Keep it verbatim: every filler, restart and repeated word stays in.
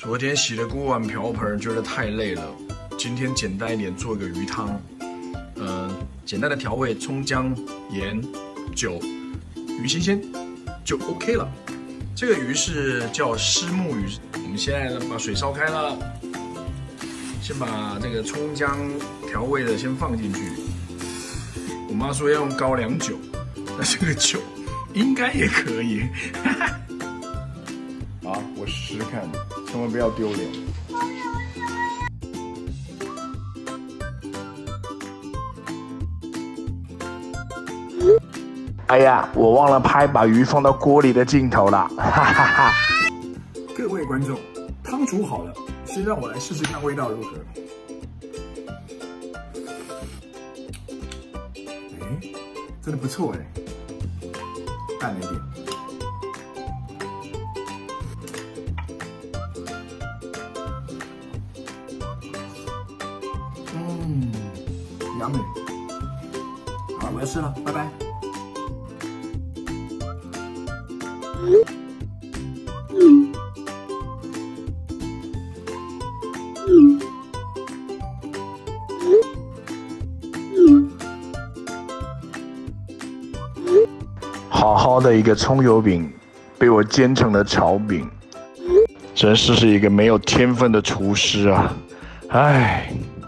昨天洗了锅碗瓢盆，觉得太累了。今天简单一点，做个鱼汤。呃，简单的调味：葱姜、盐、酒，鱼新鲜就 OK 了。这个鱼是叫虱目鱼。我们现在呢，把水烧开了，先把这个葱姜调味的先放进去。我妈说要用高粱酒，那这个酒应该也可以。好，我试试看，千万不要丢脸。 哎呀，我忘了拍把鱼放到锅里的镜头了，哈哈哈。 各位观众，汤煮好了，先让我来试试看味道如何。哎，真的不错哎，淡了一点。嗯，杨美，好，我要吃了，拜拜。 好好的一个葱油饼，被我煎成了炒饼，真是是一个没有天分的厨师啊！唉。